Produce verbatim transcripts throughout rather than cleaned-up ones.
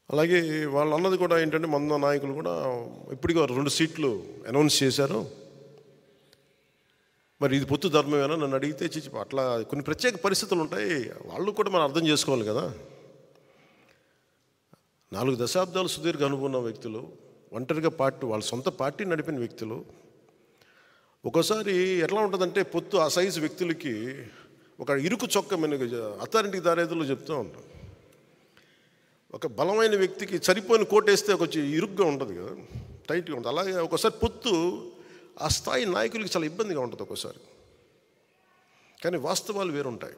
అలాగే వాళ్ళు అన్నది కూడా ఏంటంటే మన నాయకులు కూడా ఇప్పటికీ రెండు సీట్లు అనౌన్స్ చేశారు. మరి ఇది పొత్తు ధర్మమేనా నన్ను అడిగితే చిచ్చి అట్లా కొన్ని ప్రత్యేక పరిస్థితులు ఉంటాయి, వాళ్ళు కూడా మనం అర్థం చేసుకోవాలి కదా. నాలుగు దశాబ్దాలు సుదీర్ఘ అనుకున్న వ్యక్తులు, ఒంటరిగా పార్టీ వాళ్ళ సొంత పార్టీ నడిపిన వ్యక్తులు, ఒక్కోసారి ఎట్లా ఉంటుందంటే పొత్తు ఆ సైజు వ్యక్తులకి ఒక ఇరుకు చొక్క మెనుగు అథారిటీ దారేదులో చెప్తూ ఉంటాం. ఒక బలమైన వ్యక్తికి సరిపోయిన కోటేస్తే కొంచెం ఇరుగ్గా ఉంటుంది కదా, టైట్గా ఉంటుంది. అలాగే ఒకసారి పొత్తు ఆ స్థాయి నాయకులకి చాలా ఇబ్బందిగా ఉంటుంది ఒక్కోసారి. కానీ వాస్తవాలు వేరుంటాయి,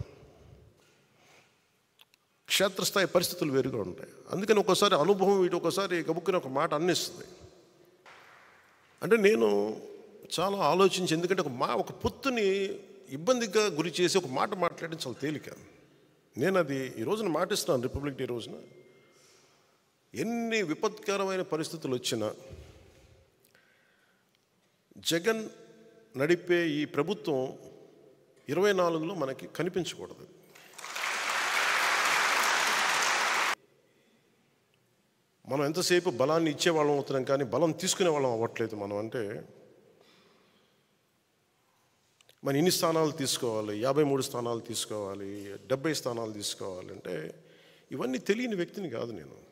క్షేత్రస్థాయి పరిస్థితులు వేరుగా ఉంటాయి. అందుకని ఒక్కోసారి అనుభవం వీటి ఒక్కోసారి గబుక్కుని ఒక మాట అన్నిస్తుంది. అంటే నేను చాలా ఆలోచించి, ఎందుకంటే ఒక మా ఒక పొత్తుని ఇబ్బందిగా గురి చేసి ఒక మాట మాట్లాడడం చాలా తేలిక. నేను అది ఈ రోజున మాటిస్తున్నాను. రిపబ్లిక్ డే రోజున ఎన్ని విపత్కరమైన పరిస్థితులు వచ్చినా జగన్ నడిపే ఈ ప్రభుత్వం ఇరవై నాలుగులో మనకి కనిపించకూడదు. మనం ఎంతసేపు బలాన్ని ఇచ్చేవాళ్ళం అవుతున్నాం, కానీ బలం తీసుకునే వాళ్ళం అవ్వట్లేదు. మనం అంటే మన ఇన్ని స్థానాలు తీసుకోవాలి, యాభై మూడు స్థానాలు తీసుకోవాలి, డెబ్బై స్థానాలు తీసుకోవాలి అంటే ఇవన్నీ తెలియని వ్యక్తిని కాదు నేను.